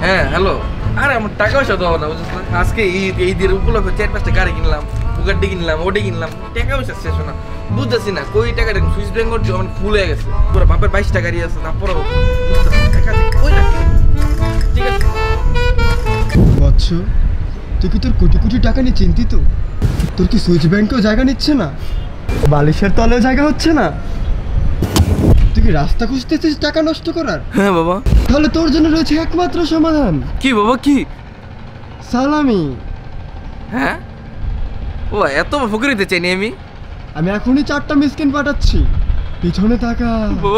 হ্যাঁ হ্যালো। আরে আমার টাকা পয়সা তো না বুঝছিস না, আজকে ঈদের উপলক্ষে 4-5টা গাড়ি কিনলাম, বুগাটি কিনলাম, ওটি কিনলাম, টাকা পয়সা শেষ না, বুঝতেছি না কই টাকাটা সুইচ ব্যাংক করছি আমার ফুল হয়ে গেছে, পুরো বাপের 22টা গাড়ি আছে, তারপরেও টাকা কই রাখি। ঠিক আছে বৎস, তুই কি তোর কোটি কোটি টাকা নিয়ে চিন্তিত? তোর কি সুইচ ব্যাংকেও জায়গা নিচ্ছে না, বালিশের তলেও জায়গা হচ্ছে না? তুই কি রাস্তা খুঁজতেছিস টাকা নষ্ট করার? হ্যাঁ বাবা। তাহলে তোর জন্য রয়েছে একমাত্র সমাধান। কি বাবা কি? সালামি। হ্যাঁ ও এত ফকিরিতে চাইনি আমি এখনই 4টা মিসকিন পাঠাচ্ছি, পিছনে তাকা বাবা।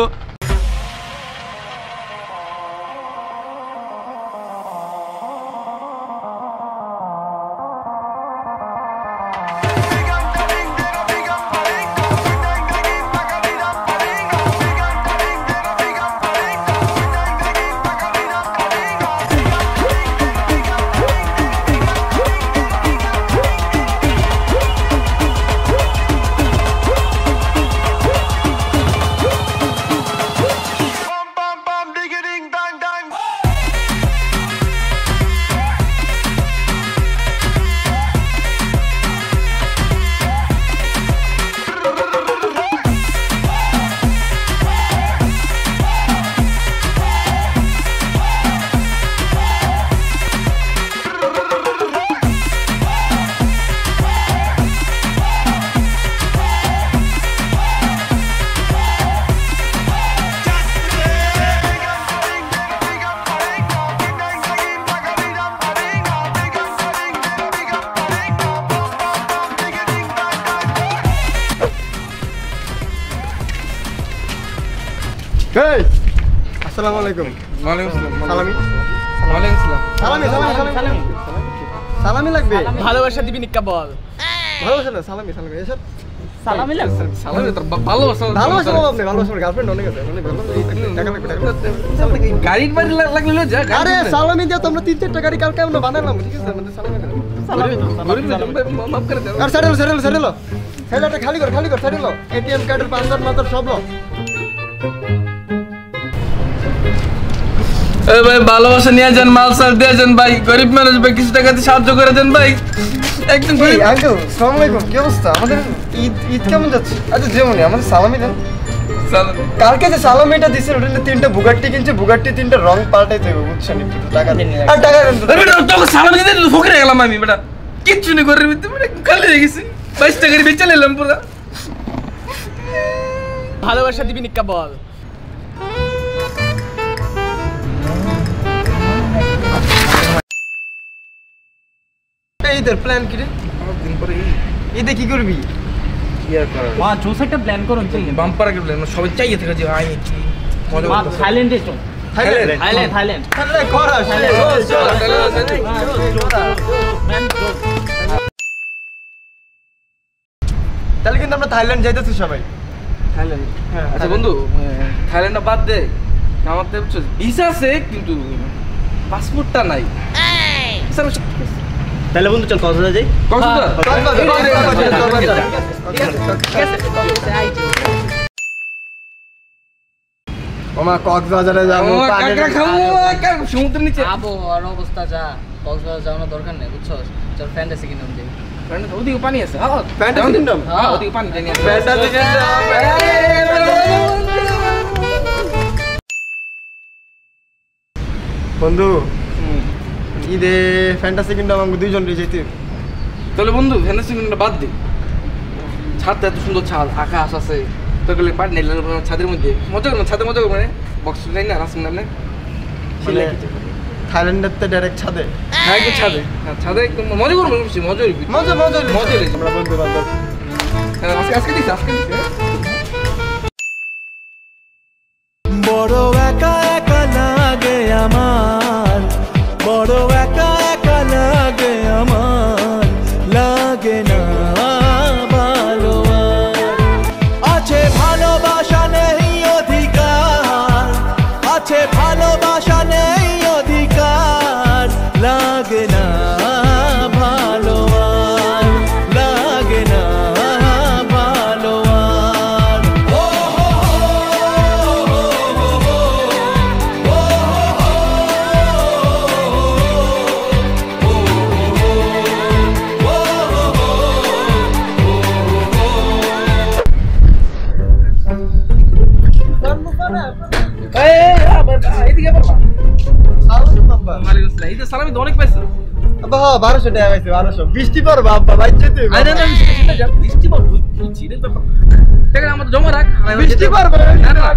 আসসালামু আলাইকুম। ওয়ালাইকুম আসসালাম। সালামি। ওয়ালাইকুম আসসালাম। সালামি সালামি সালামি লাগবে। ভালোবাসা দিবি নিকা বল। ভালোবাসা না, সালামি সালামি এসব সালামি লাগবে। সালামি তো ভালোবাসা ভালোবাসা আপনি ভালোবাসা গার্লফ্রেন্ড অনেক আছে, অনেক ভালো টাকা লাগবে টাকা। গাড়ির বাড়ি লাগলে যা। আরে সালামি দিয়ে তোমরা 3-4টা গাড়ি কালকে আমরা বানালাম, ঠিক আছে? আমাদের সালামি না, মাফ করে দাও। আর সাইডে সাইডেটা খালি কর সাইডে লো। এটিএম কার্ডের পাসওয়ার্ড মাত্র সব লো। এ ভাই ভালোবাসা নিয়ে যান, মাল সার দিয়ে যান ভাই, গরিব মানুষ ভাই, কিছু টাকা দিয়ে সাহায্য করে দেন ভাই। একদম গরিব। আঙ্কেল আসসালামু আলাইকুম, কি অবস্থা? আমাদের ঈদ কেমন যাচ্ছে? আচ্ছা যেমনই আমাদের সালামি দেন। সালামি। কালকে যে সালামিটা দিছেন ওটা 3টা বুগাট্টি কিনছে, বুগাট্টি 3টা রং পাল্টাই দেব, বুঝছেন? একটু টাকা দেন আর টাকা দেন। আরে বেটা তোকে সালামি দিতে তো ফকির হয়ে গেলাম আমি বেটা, কিচ্ছু নেই গরিব বেটা, খালি হয়ে গেছি, 22 টাকা বেচে নিলাম পুরো। ভালোবাসা দিবি নিকা বল। ঈদের প্ল্যান কি রে? দিন পরে ঈদে কি করবি? ইয়ার করা মা জোস একটা প্ল্যান করুন চল। বাম্পার আগে প্ল্যান সবাই চাইয়ে থাকে যে আই কি মজা মা করতে। থাইল্যান্ডে চল। থাইল্যান্ড তাহলে করা তাহলে কিন্তু আমরা থাইল্যান্ড যাইতেছি সবাই। থাইল্যান্ড। আচ্ছা বন্ধু, থাইল্যান্ডটা বাদ দে, আমার তো ভিসা আছে কিন্তু পাসপোর্টটা নাই। তাহলে বন্ধু চল কক্সবাজার যাই। ওমা কক্সবাজারে যাবো, সমুদ্রের নিচে আবহাওয়ার অবস্থা যা, কক্সবাজার যাওয়ার দরকার নেই বুঝছস। চল ফ্যান্টাসি কিনলাম যাই। ওদিকে পানি আছে। Fantasy kingdom. হ্যাঁ ওদিকে পানি জানি আছে। Fantasy kingdom. বন্ধু ঈদে ফ্যান্টাসি কিংডম আমাকে 2 জন নিয়ে যেতে। তাহলে বন্ধু ফ্যান্টাসি কিংডমটা বাদ দে, ছাদটা এত সুন্দর ছাদ, আকাশ আছে, তোকে পানি নেই ছাদের মধ্যে মজা করবো, ছাদে মজা করবো, মানে বক্স নাই না রাস্তা নামলে থাইল্যান্ডের তো ডাইরেক্ট ছাদে। হ্যাঁ একটু ছাদে, হ্যাঁ ছাদে একদম মজা করবো, মজা মজা মজা মজা লেগেছে। আমরা বন্ধু বান্ধব আজকে দিচ্ছি বড় একা একা লাগে আমার, বড় একা একা লাগে আমার, লাগে না ভালো আছে ভালোবাসা নেই অধিকার, আছে ভালোবাসা নেই অধিকার, লাগে না ভালো লাগে না ভালো। আব্বা ওয়ালাইকুম আসসালাম এই তো সালামি তো অনেক পাইছো আব্বা 1200 টাকা পাইছি 1200 বৃষ্টি পড়বে আব্বা বাইচে তুই আরে না যা বৃষ্টি পড় বুঝছি রে তো টাকা আমাদের জমা রাখ বৃষ্টি পড়বে না না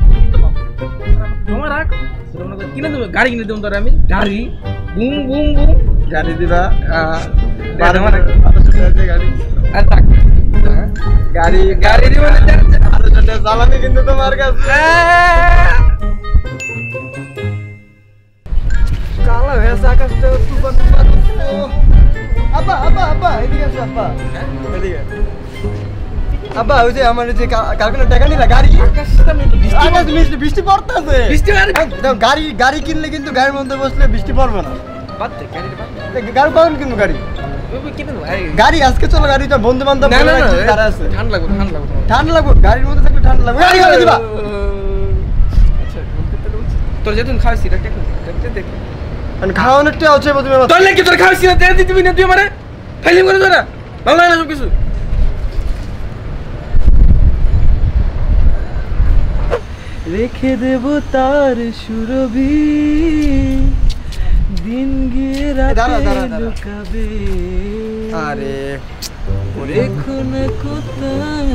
জমা রাখ কিনে দেবো গাড়ি কিনে দেবো তোর আমি গাড়ি বুম বুম বুম গাড়ি দিবা জমা রাখ 1200 টাকা গাড়ি আর থাক গাড়ি গাড়ি দিব না 1200 টাকা সালামি কিন্তু তোমার কাছে কালো হয়েছে আকাশটা তুফান তুফান আব্বা আব্বা আব্বা এদিকে আসো আব্বা এদিকে আব্বা ওই যে আমার যে কালকে টাকা নিলা গাড়ি আকাশ বৃষ্টি পড়তেছে বৃষ্টি আর গাড়ি গাড়ি কিনলে কিন্তু গাড়ির মধ্যে বসলে বৃষ্টি পড়বে না বাদ দে গাড়ি বাদ গাড়ি পাবেন কিন্তু গাড়ি ওই কিনে দেবো গাড়ি আজকে চলো গাড়ি তো বন্ধু বান্ধব না না তারা আছে ঠান্ডা লাগবে ঠান্ডা লাগবে গাড়ির মধ্যে থাকলে ঠান্ডা লাগবে গাড়ি গাড়ি দিবা আচ্ছা তোর যেদিন খাওয়াইছি এটা দেখ আর খাওয়ানোরটা হচ্ছে তুমি তোর লাগে তোর খাওয়াইছি না দিয়ে দিবি না তুই আমারে ফেলিং করে তোরা ভালো লাগে না সব কিছু রেখে দেব তার সুরভি দিন গিয়ে রাতে লুকাবে আরে দেখো না কোথায়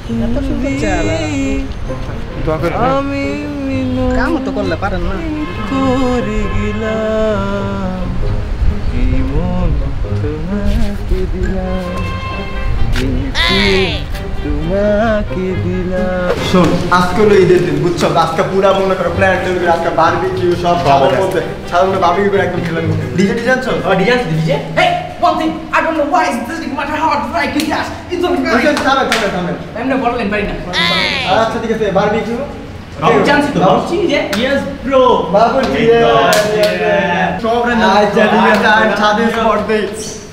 আমি কাম তো করলে পারেন না করে গেলাম এই মন তোমাকে দিলাম তোমাকে দিলাম শোন আজকে হলো ঈদের দিন বুঝছো আজকে পুরা মনে করো প্ল্যান টেন করে আজকে বারবিকিউ সব খাবার মধ্যে সাধারণত বারবিকিউ করে একদম খেলাম ডিজে ডিজে আনছো DJ hey one thing I don't know why this is matter how to try kick ass it's okay থামে এমনি বললেন পারি না আচ্ছা ঠিক আছে বারবিকিউ জানছি তো বাবুচি যে ইয়েস ব্রো বাবুজি সব রে না জানি না ছাদে স্পট দেই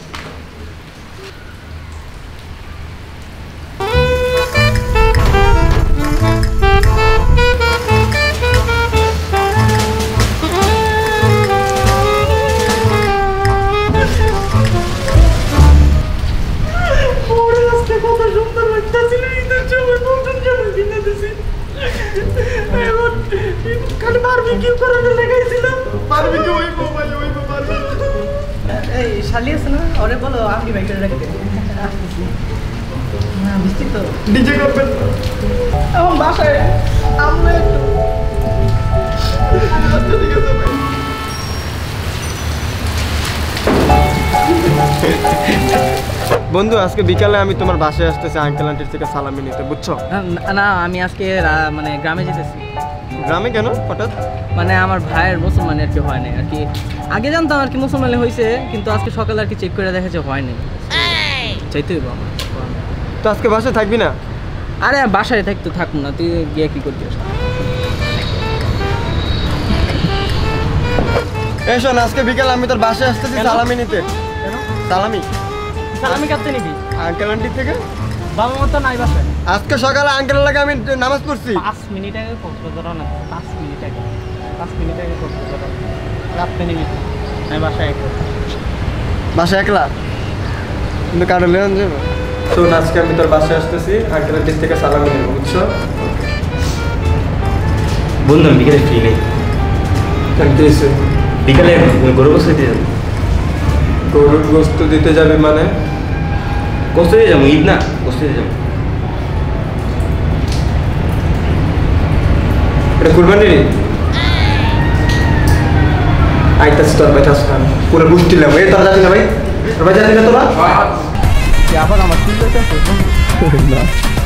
এই শালি আছে না ওরে বলো আমি বাইক করে রাখতে না বৃষ্টি তো ডিজে করবেন আমার বাসায় আমরা একটু বন্ধু আজকে বিকালে আমি তোমার বাসায় আসতেছি আঙ্কেল আন্টির থেকে সালামি নিতে বুঝছো না আমি আজকে মানে গ্রামে যেতেছি গ্রামে কেন হঠাৎ মানে আমার ভাইয়ের মুসলমান আর কি হয় নাই আর কি আগে জানতাম আর কি মুসলমানে হয়েছে কিন্তু আজকে সকালে আর কি চেক করে দেখা যে হয় নাই চাইতে হইব আমার তো আজকে বাসায় থাকবি না আরে বাসায় থাকতে থাকবো না তুই গিয়ে কি করবি এই শোন আজকে বিকালে আমি তোর বাসায় আসতেছি সালামি নিতে কেন সালামি সালামি কাটতে নিবি আঙ্কেল আন্টির থেকে বাবা মতো নাই বাসায় আজকে সকালে আঙ্কেলের লাগে আমি নামাজ পড়ছি 5 মিনিট আগে কক্সবাজার না 5 মিনিট আগে কক্সবাজার রাতে নিবি আমি বাসায় একলা কিন্তু কারো লেন যাবে শোন আজকে আমি তোর বাসায় আসতেছি আঙ্কেল আন্টির থেকে সালামি নেব বুঝছো বন্ধু আমি বিকেলে ফ্রি নেই থাকতে এসে বিকালে গরু গোস্ত দিতে যাবো গরুর গোস্ত দিতে যাবে মানে গোস্ত দিয়ে যাবো ঈদ না গোস্ত দিয়ে যাবো এটা কুরবানি আইতাছি তোর ভাই থাসখান পুরো বুঝতে লাগবে এই তোর যাবি না ভাই তোর ভাই যাবি না তোরা আবার আমার চুল না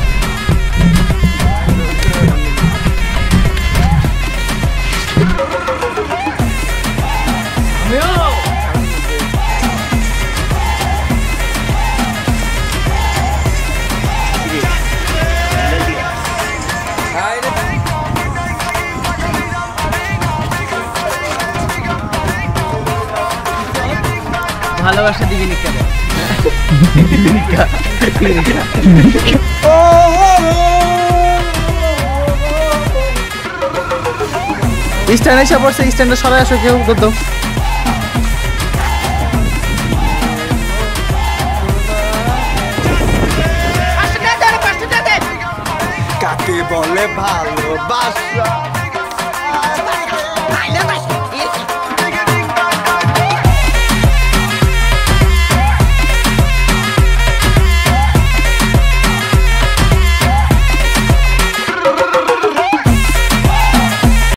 ভালোবাসা দিবি না কেন স্ট্যান্ড এসে পড়ছে স্ট্যান্ডে সবাই আসো কেউ করতো কাকে বলে ভালোবাসা